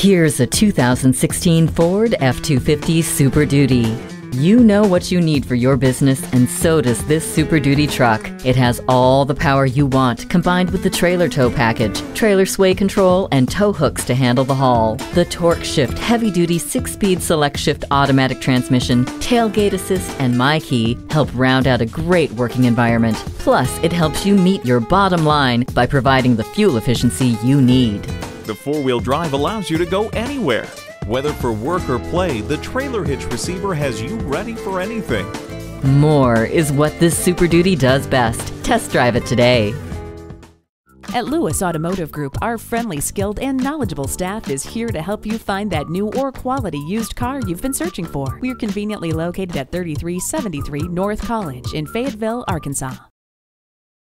Here's a 2016 Ford F-250 Super Duty. You know what you need for your business, and so does this Super Duty truck. It has all the power you want, combined with the trailer tow package, trailer sway control, and tow hooks to handle the haul. The Torque Shift heavy-duty 6-speed select shift automatic transmission, tailgate assist, and My Key help round out a great working environment. Plus, it helps you meet your bottom line by providing the fuel efficiency you need. The four-wheel drive allows you to go anywhere. Whether for work or play, the trailer hitch receiver has you ready for anything. More is what this Super Duty does best. Test drive it today. At Lewis Automotive Group, our friendly, skilled, and knowledgeable staff is here to help you find that new or quality used car you've been searching for. We're conveniently located at 3373 North College in Fayetteville, Arkansas.